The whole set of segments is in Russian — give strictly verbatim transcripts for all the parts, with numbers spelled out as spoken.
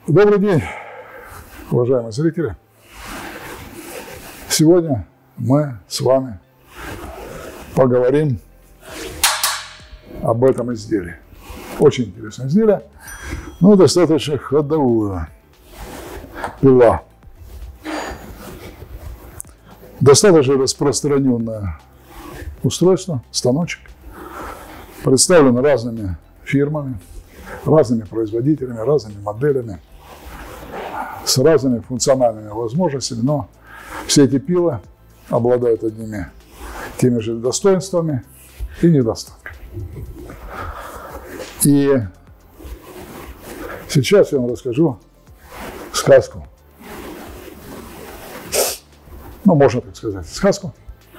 Добрый день, уважаемые зрители. Сегодня мы с вами поговорим об этом изделии. Очень интересное изделие, но достаточно ходовое. Пила. Достаточно распространенное устройство, станочек. Представлено разными фирмами, разными производителями, разными моделями, с разными функциональными возможностями, но все эти пилы обладают одними теми же достоинствами и недостатками. И сейчас я вам расскажу сказку, ну, можно так сказать, сказку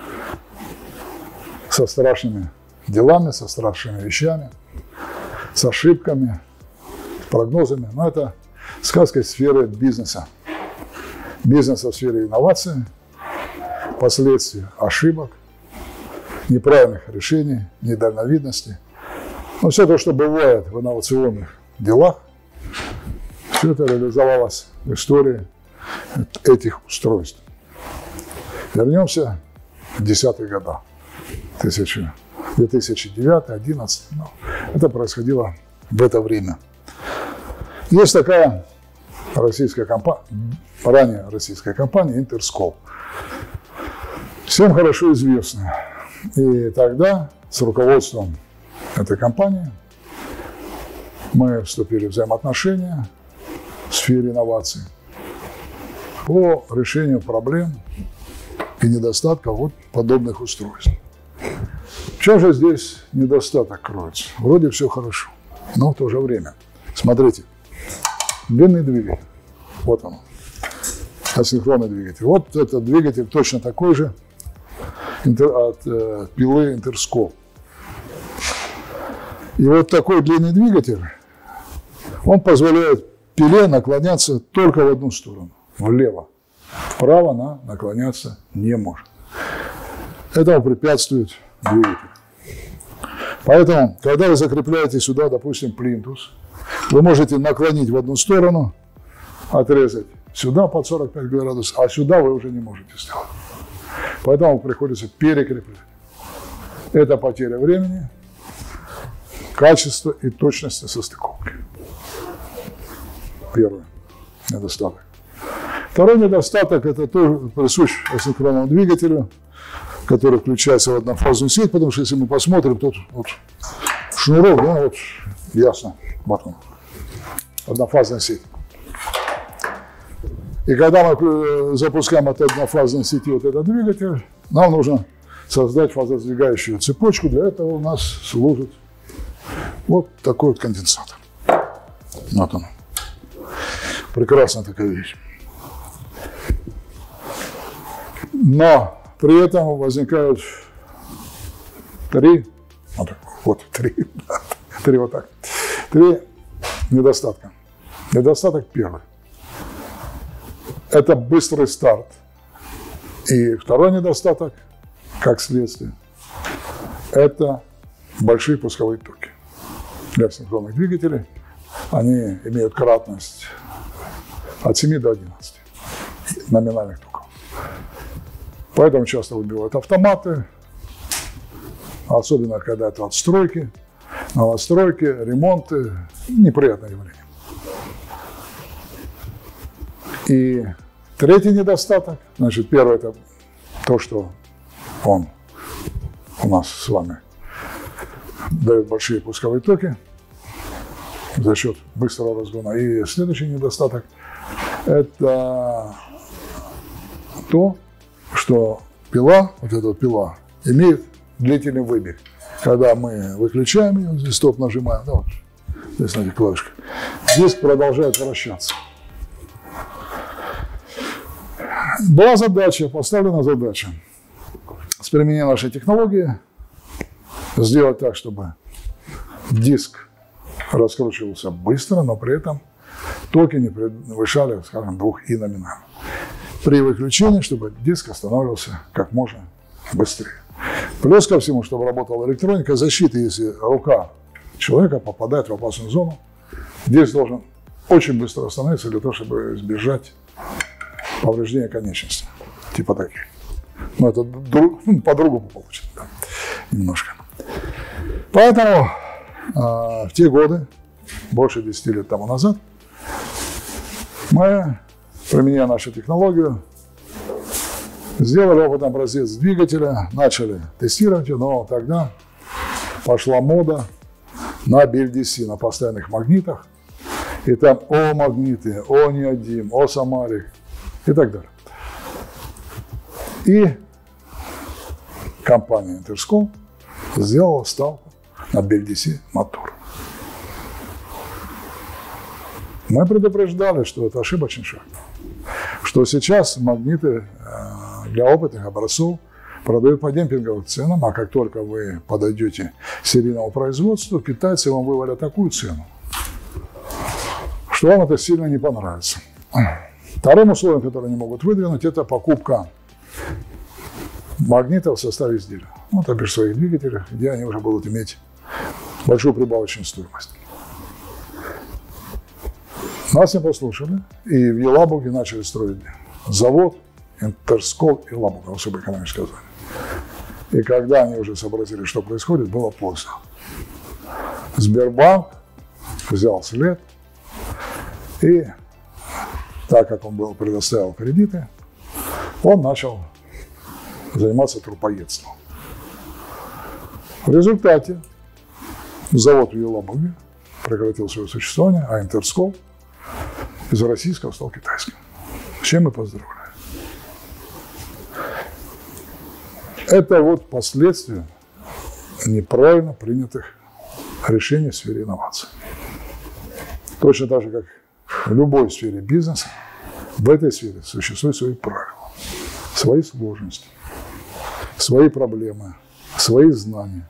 со страшными делами, со страшными вещами, с ошибками, прогнозами. Но это сказка из сферы бизнеса. Бизнеса в сфере инноваций, последствий ошибок, неправильных решений, недальновидности. Но все то, что бывает в инновационных делах, все это реализовалось в истории этих устройств. Вернемся в десятые годы, две тысячи девятый — две тысячи одиннадцатый. Ну, это происходило в это время. Есть такая российская компания, ранее российская компания Интерскол. Всем хорошо известна. И тогда с руководством этой компании мы вступили в взаимоотношения в сфере инноваций по решению проблем и недостатков вот подобных устройств. В чем же здесь недостаток кроется? Вроде все хорошо, но в то же время. Смотрите, длинный двигатель, вот он, асинхронный двигатель. Вот этот двигатель точно такой же от э, пилы Интерскол. И вот такой длинный двигатель, он позволяет пиле наклоняться только в одну сторону, влево. Вправо она наклоняться не может. Этому препятствует двигатель. Поэтому, когда вы закрепляете сюда, допустим, плинтус, вы можете наклонить в одну сторону, отрезать сюда под сорок пять градусов, а сюда вы уже не можете сделать. Поэтому приходится перекреплять. Это потеря времени, качества и точности состыковки. Первый недостаток. Второй недостаток – это тоже присущ асинхронному двигателю, который включается в однофазную сеть, потому что если мы посмотрим, тут вот шнурок, да, вот ясно, вот он, однофазная сеть. И когда мы запускаем от однофазной сети вот этот двигатель, нам нужно создать фазосдвигающую цепочку. Для этого у нас служит вот такой вот конденсатор. Вот он. Прекрасная такая вещь. Но при этом возникают три, вот, вот три, три вот так, три недостатка. Недостаток первый – это быстрый старт. И второй недостаток, как следствие, это большие пусковые токи. Для синхронных двигателей они имеют кратность от семи до одиннадцати номинальных токов. Поэтому часто выбивают автоматы, особенно когда это отстройки, новостройки, ремонты, неприятное явление. И третий недостаток, значит, первый – это то, что он у нас с вами дает большие пусковые токи за счет быстрого разгона. И следующий недостаток – это то, что пила, вот эта пила, имеет длительный выбег. Когда мы выключаем ее, здесь стоп нажимаем, да, вот, здесь на этих клавишках, диск продолжает вращаться. Была задача, поставлена задача с применением нашей технологии сделать так, чтобы диск раскручивался быстро, но при этом токи не превышали, скажем, двух и номинально. При выключении, чтобы диск останавливался как можно быстрее. Плюс ко всему, чтобы работала электроника защиты, если рука человека попадает в опасную зону, диск должен очень быстро остановиться для того, чтобы избежать повреждения конечности. Типа таких. Но это друг, ну, по-другому получится, да, немножко. Поэтому э, в те годы, больше десяти лет тому назад, мы, применяя нашу технологию, сделали опытный образец двигателя, начали тестировать его, но тогда пошла мода на би эл ди си, на постоянных магнитах. И там О магниты, О неодим, О самарик и так далее. И компания Интерскол сделала ставку на би эл ди си мотор. Мы предупреждали, что это ошибочный шаг. Что сейчас магниты для опытных образцов продают по демпинговым ценам, а как только вы подойдете к серийному производству, китайцы вам вывалят такую цену, что вам это сильно не понравится. Вторым условием, которое они могут выдвинуть, это покупка магнитов в составе изделия. Ну, то бишь в своих двигателях, где они уже будут иметь большую прибавочную стоимость. Нас не послушали, и в Елабуге начали строить завод Интерскол и Елабуга, особой экономической зоне. И когда они уже сообразили, что происходит, было поздно. Сбербанк взял след, и так как он был предоставил кредиты, он начал заниматься трупоедством. В результате завод в Елабуге прекратил свое существование, а Интерскол из российского стал китайским. С чем мы поздравляем. Это вот последствия неправильно принятых решений в сфере инноваций. Точно так же, как в любой сфере бизнеса, в этой сфере существуют свои правила, свои сложности, свои проблемы, свои знания.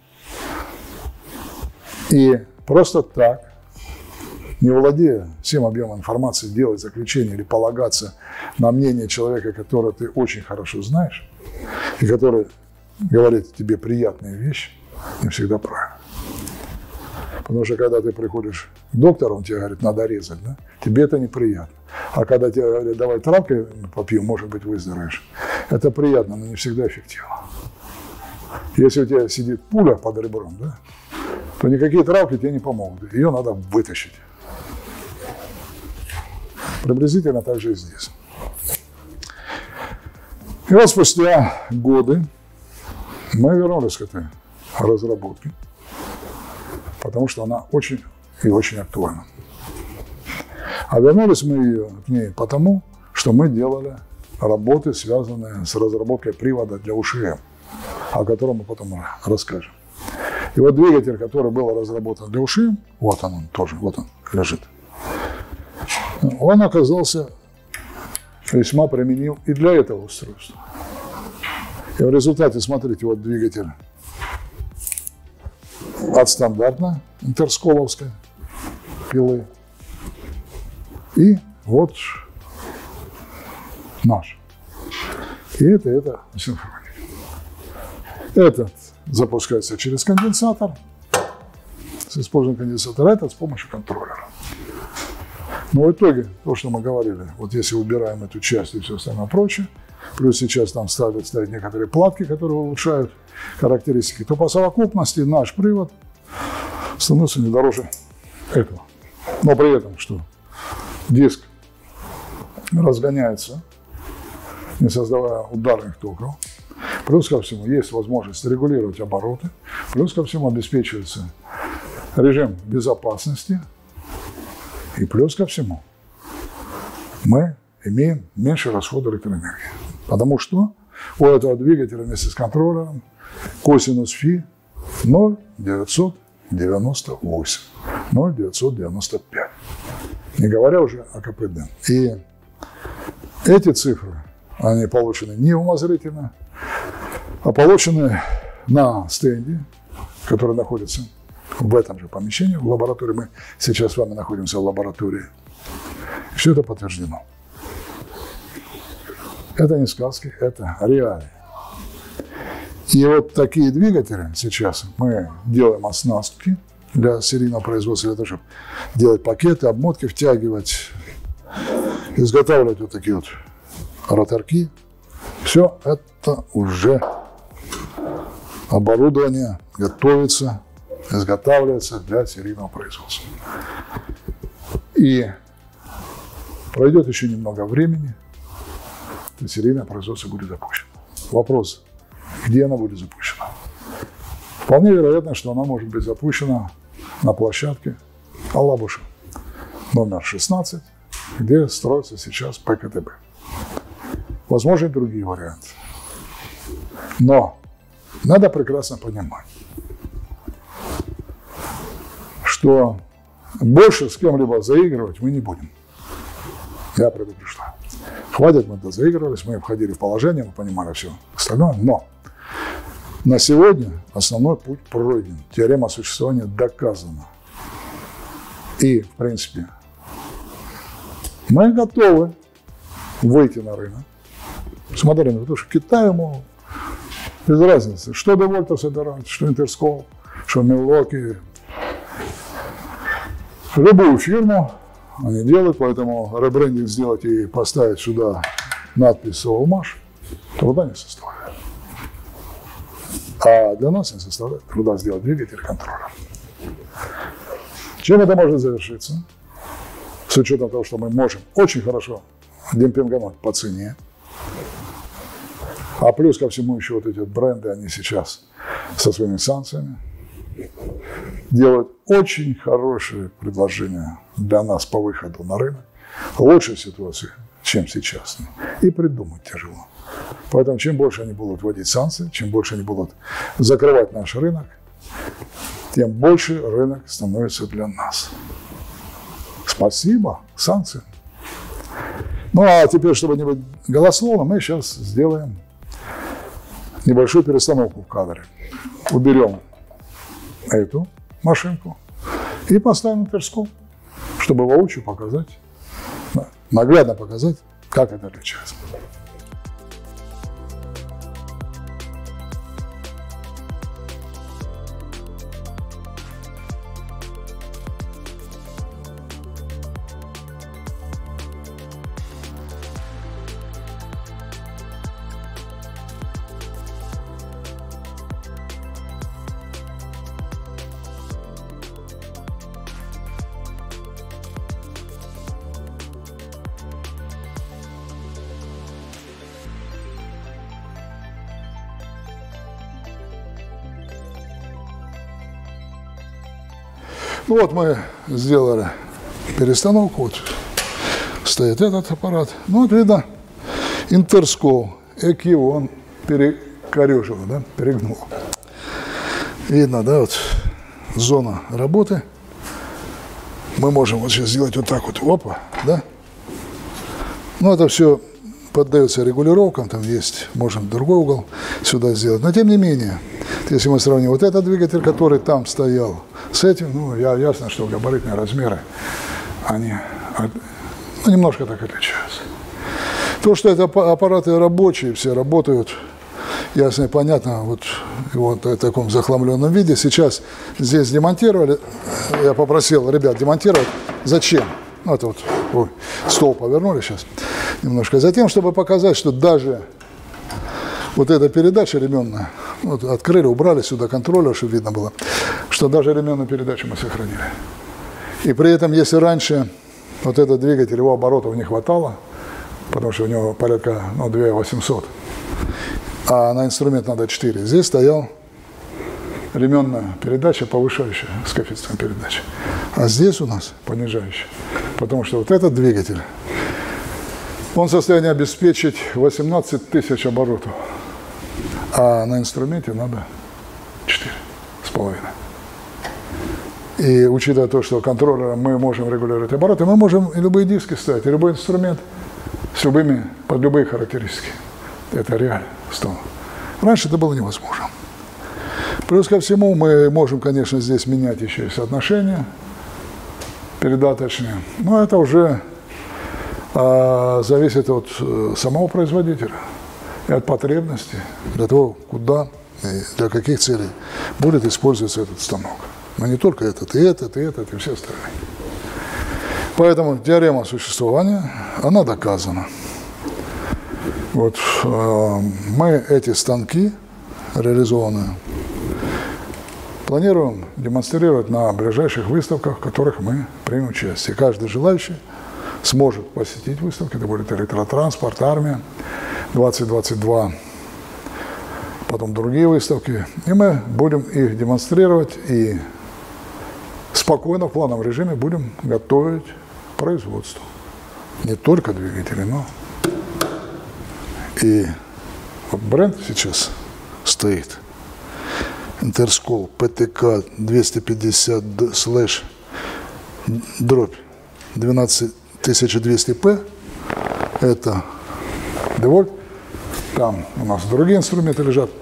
И просто так, не владея всем объемом информации, делать заключение или полагаться на мнение человека, которого ты очень хорошо знаешь, и который говорит тебе приятные вещи, не всегда правильно. Потому что когда ты приходишь к доктору, он тебе говорит, надо резать, да? Тебе это неприятно. А когда тебе говорят, давай травкой попьем, может быть, выздоровеешь. Это приятно, но не всегда эффективно. Если у тебя сидит пуля под ребром, да, то никакие травки тебе не помогут. Ее надо вытащить. Приблизительно так же и здесь. И вот спустя годы мы вернулись к этой разработке, потому что она очень и очень актуальна. А вернулись мы ее, к ней потому, что мы делали работы, связанные с разработкой привода для У Ш М, о котором мы потом расскажем. И вот двигатель, который был разработан для У Ш М, вот он, он тоже, вот он лежит, он оказался весьма применим и для этого устройства. И в результате, смотрите, вот двигатель от стандартной интерсколовской пилы. И вот наш. И это, это синхроник. Этот запускается через конденсатор, с использованием конденсатора, этот с помощью контроллера. Но в итоге, то, что мы говорили, вот если убираем эту часть и все остальное прочее, плюс сейчас там ставят, ставят некоторые платки, которые улучшают характеристики, то по совокупности наш привод становится не дороже этого. Но при этом, что диск разгоняется, не создавая ударных токов, плюс ко всему есть возможность регулировать обороты, плюс ко всему обеспечивается режим безопасности, и плюс ко всему мы имеем меньше расхода электроэнергии. Потому что у этого двигателя вместе с контроллером косинус фи ноль девятьсот девяносто восемь, ноль девятьсот девяносто пять. Не говоря уже о ка пэ дэ. И эти цифры, они получены не умозрительно, а получены на стенде, который находится в этом же помещении, в лаборатории. Мы сейчас с вами находимся в лаборатории. Все это подтверждено. Это не сказки, это реалии. И вот такие двигатели сейчас мы делаем оснастки для серийного производства, для того, чтобы делать пакеты, обмотки, втягивать, изготавливать вот такие вот роторки. Все это уже оборудование готовится, изготавливается для серийного производства. И пройдет еще немного времени, и серийное производство будет запущено. Вопрос, где оно будет запущено? Вполне вероятно, что она может быть запущена на площадке Алабуша номер шестнадцать, где строится сейчас ПКТБ. Возможно, и другие варианты. Но надо прекрасно понимать, что больше с кем-либо заигрывать мы не будем. Я предупреждаю. Хватит, мы это заигрывались, мы входили в положение, мы понимали все остальное, но на сегодня основной путь пройден. Теорема существования доказана. И, в принципе, мы готовы выйти на рынок. Смотрим, потому что Китай ему без разницы, что Девольта собирает, что Интерскол, что Милоки. Любую фирму они делают, поэтому ребрендинг сделать и поставить сюда надпись «Совмаш» труда не составляет. А для нас не составляет труда сделать двигатель контроля. Чем это может завершиться? С учетом того, что мы можем очень хорошо демпинговать по цене. А плюс ко всему еще вот эти вот бренды, они сейчас со своими санкциями делают очень хорошие предложения для нас по выходу на рынок. Лучшей ситуации, чем сейчас. И придумать тяжело. Поэтому чем больше они будут вводить санкции, чем больше они будут закрывать наш рынок, тем больше рынок становится для нас. Спасибо санкциям. Ну а теперь, чтобы не быть голословным, мы сейчас сделаем небольшую перестановку в кадре. Уберем эту машинку и поставим Интерскол, чтобы воочию показать, наглядно показать, как это отличается. Ну вот мы сделали перестановку, вот стоит этот аппарат. Ну вот видно, Интерскол, ЭКИ он перекорежил, да, перегнул. Видно, да, вот зона работы. Мы можем вот сейчас сделать вот так вот, опа, да. Ну это все поддается регулировкам, там есть, можем другой угол сюда сделать. Но тем не менее, если мы сравним вот этот двигатель, который там стоял, с этим, ну, я, ясно, что габаритные размеры, они ну, немножко так отличаются. То, что это аппараты рабочие, все работают, ясно и понятно, вот, вот в таком захламленном виде. Сейчас здесь демонтировали, я попросил ребят демонтировать. Зачем? Ну, это вот, ой, стол повернули сейчас немножко. Затем, чтобы показать, что даже вот эта передача ременная, вот открыли, убрали сюда контроллер, чтобы видно было, что даже ременную передачу мы сохранили. И при этом, если раньше вот этот двигатель, его оборотов не хватало, потому что у него порядка ну, две тысячи восемьсот, а на инструмент надо четыре, здесь стоял ременная передача, повышающая с коэффициентом передачи. А здесь у нас понижающая, потому что вот этот двигатель, он в состоянии обеспечить восемнадцать тысяч оборотов, а на инструменте надо четыре с половиной. И учитывая то, что контроллером мы можем регулировать обороты, мы можем и любые диски ставить, и любой инструмент с любыми, под любые характеристики. Это реально стало. Раньше это было невозможно. Плюс ко всему мы можем, конечно, здесь менять еще и соотношения передаточные, но это уже а, зависит от э, самого производителя и от потребностей, для того, куда и для каких целей будет использоваться этот станок. Но не только этот, и этот, и этот, и все остальные. Поэтому теорема существования, она доказана. Вот э, мы эти станки реализованные планируем демонстрировать на ближайших выставках, в которых мы примем участие. Каждый желающий сможет посетить выставки. Это будет электротранспорт, армия, двадцать двадцать два, потом другие выставки. И мы будем их демонстрировать и спокойно в плановом режиме будем готовить производство. Не только двигатели, но и вот бренд сейчас стоит. Интерскол пэ тэ ка двести пятьдесят слэш дробь двенадцать тысяч двести пэ. Это Девольт. Там у нас другие инструменты лежат.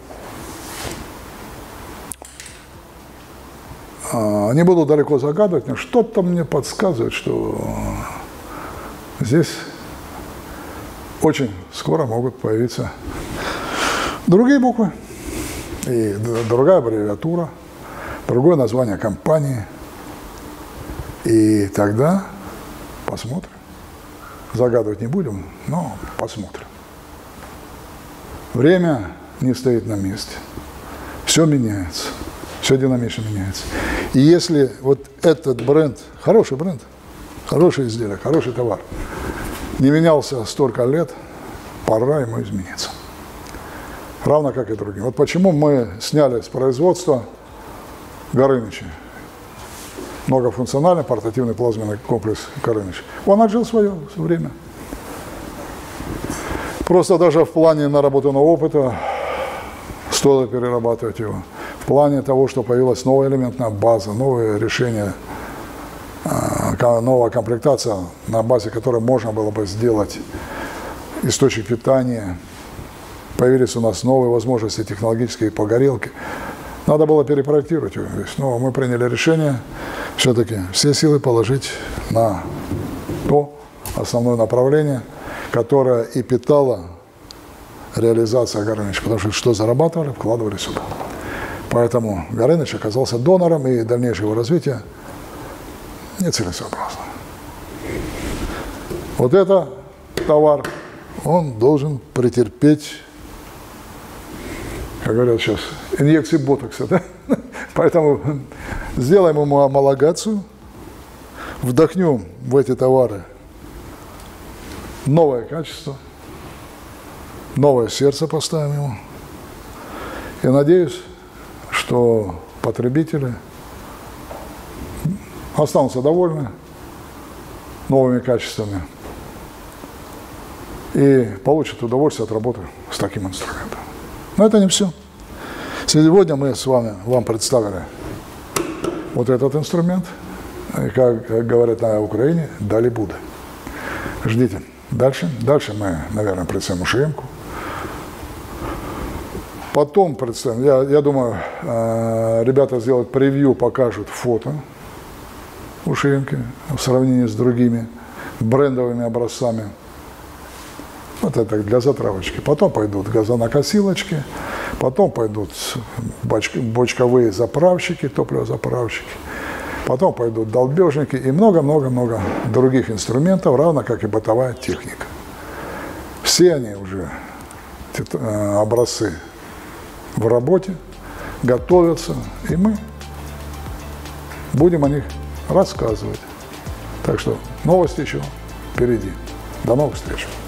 Не буду далеко загадывать, но что-то мне подсказывает, что здесь очень скоро могут появиться другие буквы и другая аббревиатура, другое название компании. И тогда посмотрим. Загадывать не будем, но посмотрим. Время не стоит на месте. Все меняется. Все динамично меняется. И если вот этот бренд, хороший бренд, хорошее изделие, хороший товар, не менялся столько лет, пора ему измениться. Равно как и другим. Вот почему мы сняли с производства Горыныча. Многофункциональный портативный плазменный комплекс Горыныч. Он отжил свое время. Просто даже в плане наработанного опыта стоило перерабатывать его. В плане того, что появилась новая элементная база, новые решения, новая комплектация, на базе которой можно было бы сделать источник питания. Появились у нас новые возможности технологические по горелке. Надо было перепроектировать его. Но мы приняли решение все-таки все силы положить на то основное направление, которое и питало реализация Горыныча. Потому что что зарабатывали, вкладывали сюда. Поэтому Горыныч оказался донором, и дальнейшее его развитие нецелесообразно. Вот это товар, он должен претерпеть, как говорят сейчас, инъекции ботокса, да? Поэтому сделаем ему амалогацию, вдохнем в эти товары новое качество, новое сердце поставим ему. И надеюсь, что потребители останутся довольны новыми качествами и получат удовольствие от работы с таким инструментом. Но это не все. Сегодня мы с вами вам представили вот этот инструмент. И, как говорят на Украине, дали Буды. Ждите. Дальше. Дальше мы, наверное, представим ушемку. Потом представим, я, я думаю, э, ребята сделают превью, покажут фото ушемки в сравнении с другими брендовыми образцами. Вот это для затравочки. Потом пойдут газонокосилочки, потом пойдут бочки, бочковые заправщики, топливозаправщики, потом пойдут долбежники и много-много-много других инструментов, равно как и бытовая техника. Все они уже образцы в работе, готовятся, и мы будем о них рассказывать. Так что новости еще впереди. До новых встреч!